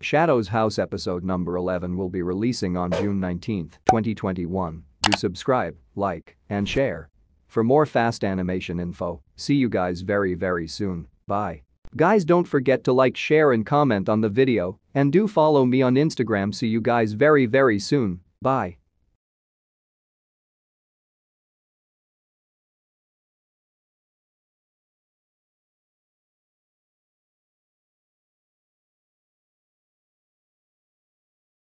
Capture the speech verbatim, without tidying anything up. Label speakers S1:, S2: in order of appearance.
S1: Shadow's House episode number eleven will be releasing on June nineteenth, twenty twenty-one. Do subscribe, like, and share. For more fast animation info, see you guys very very soon, bye. Guys, don't forget to like, share and comment on the video, and do follow me on Instagram. See you guys very very soon, bye.